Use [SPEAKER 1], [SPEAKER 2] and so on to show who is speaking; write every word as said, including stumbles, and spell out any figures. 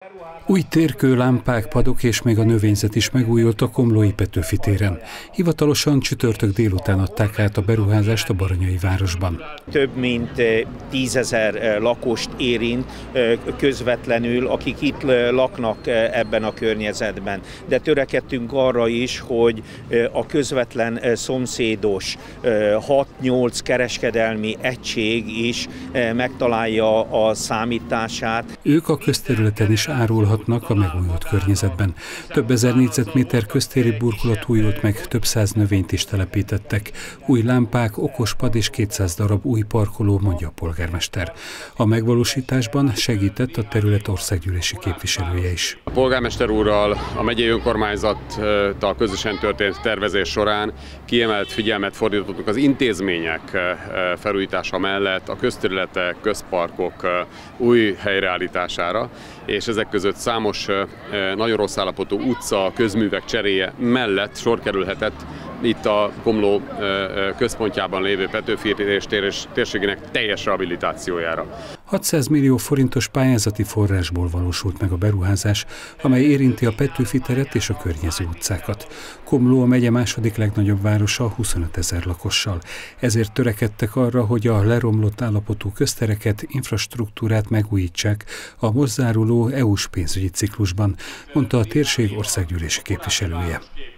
[SPEAKER 1] Új térkő, lámpák, padok és még a növényzet is megújult a komlói Petőfi téren. Hivatalosan csütörtök délután adták át a beruházást a Baranyai városban.
[SPEAKER 2] Több mint tízezer lakost érint közvetlenül, akik itt laknak ebben a környezetben. De törekedtünk arra is, hogy a közvetlen szomszédos hat-nyolc kereskedelmi egység is megtalálja a számítását.
[SPEAKER 1] Ők a közterületen is árulhatnak a megújult környezetben. Több ezer négyzetméter köztéri burkolat újult meg, több száz növényt is telepítettek. Új lámpák, okospad és kétszáz darab új parkoló, mondja a polgármester. A megvalósításban segített a terület országgyűlési képviselője is.
[SPEAKER 3] A polgármester úrral, a megyei önkormányzattal közösen történt tervezés során kiemelt figyelmet fordítottunk az intézmények felújítása mellett a közterületek, közparkok új helyreállítására, és ezek között számos nagyon rossz állapotú utca, közművek cseréje mellett sor kerülhetett itt a Komló központjában lévő Petőfi tér és térségének teljes rehabilitációjára.
[SPEAKER 1] hatszáz millió forintos pályázati forrásból valósult meg a beruházás, amely érinti a Petőfi teret és a környező utcákat. Komló a megye második legnagyobb városa huszonöt ezer lakossal. Ezért törekedtek arra, hogy a leromlott állapotú köztereket, infrastruktúrát megújítsák a most záruló é u-s pénzügyi ciklusban, mondta a térség országgyűlési képviselője.